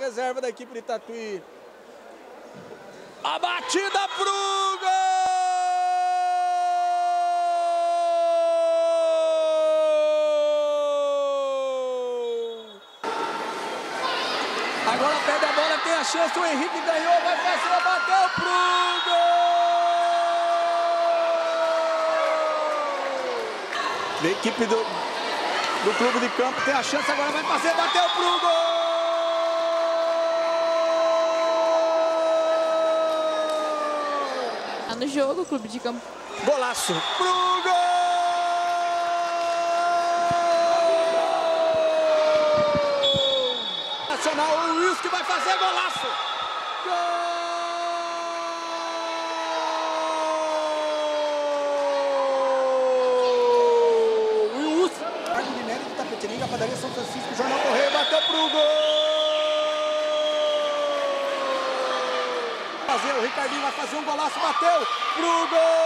reserva da equipe de Tatuí. A batida pro gol! Agora perde a bola, tem a chance, o Henrique ganhou, vai fazer, bateu pro gol! A equipe do clube de campo tem a chance, agora vai fazer, bateu pro gol! Tá no jogo, o clube de campo. Golaço pro gol! Nacional, o Wilson que vai fazer golaço! Gol! Tapetininga, Padaria São Francisco, Jornal Correio, bateu pro gol! O Ricardinho vai fazer um golaço, bateu pro gol!